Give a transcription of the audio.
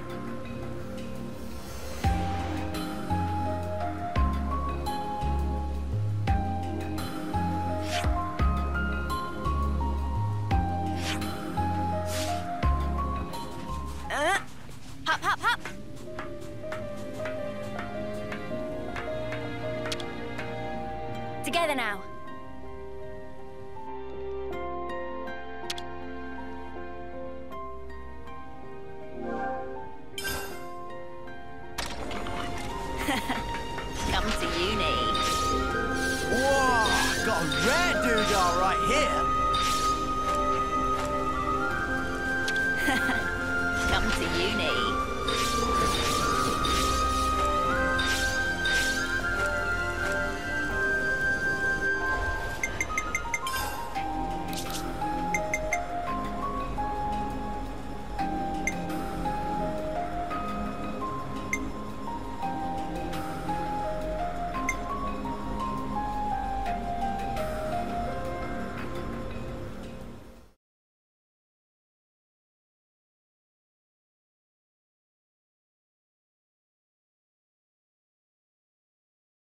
Hop, hop, hop! Together now. Come to uni. Whoa! Got a rare dude, all